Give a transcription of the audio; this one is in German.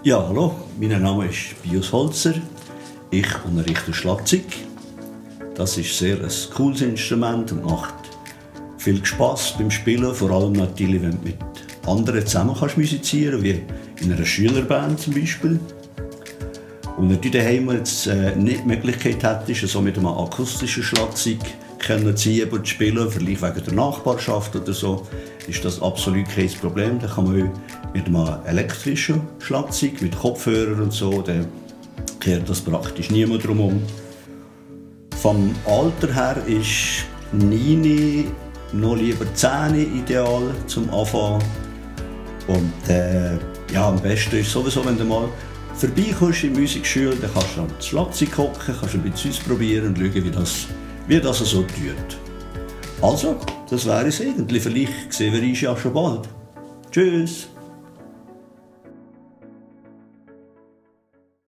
Ja, hallo, mein Name ist Pius Holzer. Ich unterrichte Schlagzeug. Das ist sehr ein cooles Instrument und macht viel Spass beim Spielen, vor allem natürlich, wenn du mit anderen zusammen musizieren kannst, wie in einer Schülerband zum Beispiel. Und wenn du daheim jetzt nicht die Möglichkeit hättest, so mit einem akustischen Schlagzeug ziehen und spielen, vielleicht wegen der Nachbarschaft oder so, ist das absolut kein Problem. Da kann man mit einem elektrischen Schlagzeug, mit Kopfhörern und so, dann kehrt das praktisch niemand drumherum. Vom Alter her ist 9, noch lieber 10 ideal zum Anfang. Und ja, am besten ist sowieso, wenn du mal vorbeikommst in die Musikschule, dann kannst du an das Schlagzeug hocken, kannst ein bisschen ausprobieren und schauen, wie das so tut. Also, das wäre es eigentlich. Vielleicht sehen wir uns ja schon bald. Tschüss!